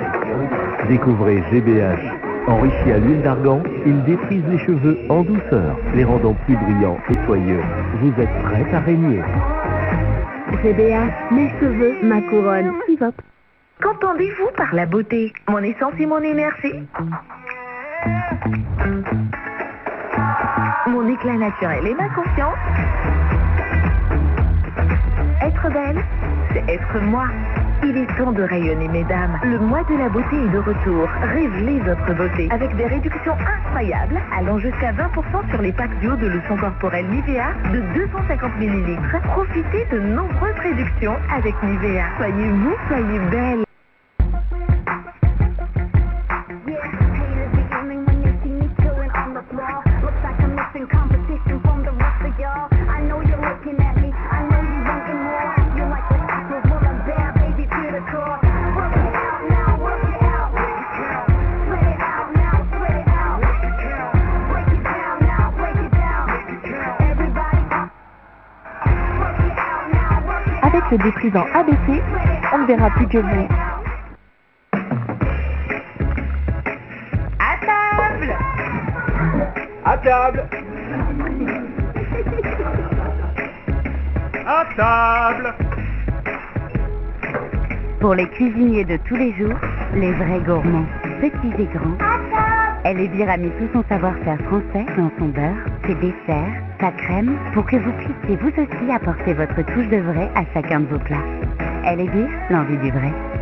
Découvrez GBH. Enrichi à l'huile d'argan, il défrise les cheveux en douceur, les rendant plus brillants et soyeux. Vous êtes prête à régner. GBH, mes cheveux, ma couronne. Hip-hop. Qu'entendez-vous par la beauté? Mon essence et mon énergie? Mon éclat naturel et ma confiance? Être belle, c'est être moi. Il est temps de rayonner, mesdames. Le mois de la beauté est de retour. Révélez votre beauté avec des réductions incroyables allant jusqu'à 20% sur les packs duo de lotion corporelle Nivea de 250 ml. Profitez de nombreuses réductions avec Nivea. Soyez vous, soyez belle. Avec le déprisant ABC, on ne verra plus que vous. À table! À table! À table! Pour les cuisiniers de tous les jours, les vrais gourmands, petits et grands, Elle a mis tout son savoir-faire français dans son beurre, ses desserts, sa crème, pour que vous puissiez vous aussi apporter votre touche de vrai à chacun de vos plats. Elle est l'envie du vrai.